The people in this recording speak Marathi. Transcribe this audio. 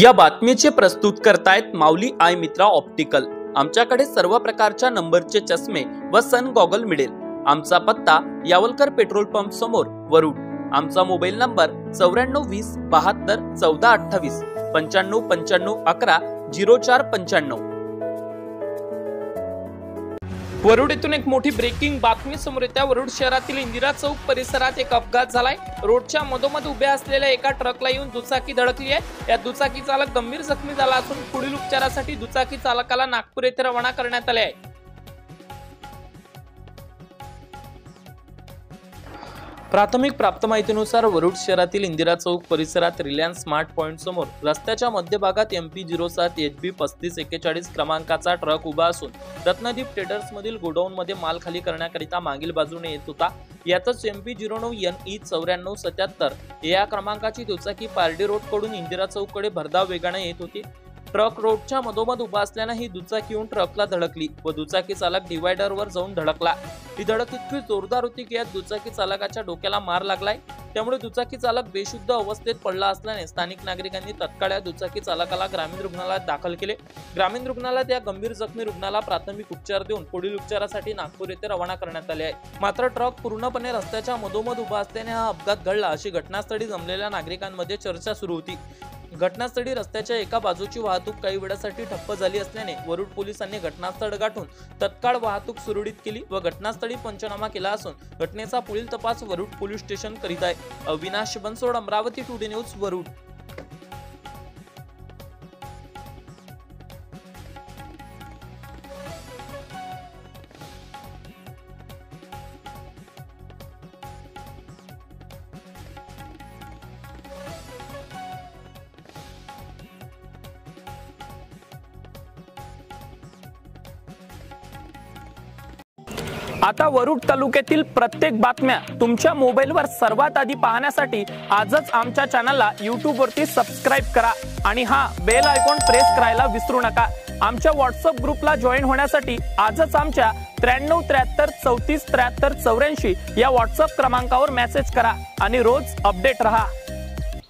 या बातमीचे प्रस्तुत करतायत माऊली आय मित्रा ऑप्टिकल। आमच्याकडे सर्व प्रकारच्या नंबरचे चष्मे व सन गॉगल मिळेल। आमचा पत्ता यावलकर पेट्रोल पंप समोर वरुड। आमचा मोबाईल नंबर 9420 72 14 28 95 95 11 0495। वरुड येथून एक मोठी ब्रेकिंग बातमी समोर येते। वरुड शहरातील इंदिरा चौक परिसरात एक अपघात झालाय। रोडच्या मधोमध उभ्या असलेल्या एका ट्रकला येऊन दुचाकी धडकली आहे। या दुचाकी चालक गंभीर जखमी झाला असून पुढील उपचारासाठी दुचाकी चालकाला नागपूर येथे रवाना करण्यात आले आहे। प्राथमिक प्राप्त माहितीनुसार वरुड शहरातील इंदिरा चौक परिसरात रिलायन्स स्मार्ट पॉइंट समोर रस्त्याच्या मध्यभागात MP07 HB 3541 क्रमांकाचा ट्रक उभा असून रत्नदीप ट्रेडर्स मधील गोडाऊन मध्ये माल खाली करण्याकरिता मागील बाजूने येत होता। यातच MP09 NE 9477 या क्रमांकाची दुचाकी पारडी रोड कडून इंदिरा चौक कडे भरधाव वेगाने येत होती। ट्रक रोडच्या मधोमध उभा असल्याने ही दुचाकी येऊन ट्रकला धडकली व दुचाकी चालक डिवायडरवर जाऊन धडकला। ही धडक इतकी जोरदार होती की यात दुचाकी चालकाच्या डोक्याला मार लागलाय। त्यामुळे दुचाकी चालक बेशुद्ध अवस्थेत पडला असल्याने स्थानिक नागरिकांनी तत्काळ या दुचाकी चालकाला ग्रामीण रुग्णालयात दाखल केले। ग्रामीण रुग्णालयात या गंभीर जखमी रुग्णाला प्राथमिक उपचार देऊन पुढील उपचारासाठी नागपूर येथे रवाना करण्यात आले आहे। मात्र ट्रक पूर्णपणे रस्त्याच्या मधोमध उभा असल्याने हा अपघात घडला अशी घटनास्थळी जमलेल्या नागरिकांमध्ये चर्चा सुरू होती। घटनास्थळी रस्त्याच्या एका बाजूची वाहतूक काही वेळासाठी ठप्प झाली असल्याने वरुड पोलिसांनी घटनास्थळ गाठून तत्काळ वाहतूक सुरळीत केली व घटनास्थळी पंचनामा केला असून घटनेचा पुढील तपास वरुड पोलीस स्टेशन करीत आहे। Avinash Bansod, Amravati today news, Warud. आता वरुड तालुक्यातील प्रत्येक बातम्या तुमच्या मोबाईलवर सर्वात आधी पाहण्यासाठी आजच आमच्या चॅनलला YouTube वरती सबस्क्राइब करा आणि बेल आयकॉन प्रेस करायला विसरू नका। आमच्या WhatsApp ग्रुपला जॉईन होण्यासाठी आजच आमच्या 93 73 34 73 84 या WhatsApp क्रमांकावर मेसेज करा आणि रोज अपडेट रहा।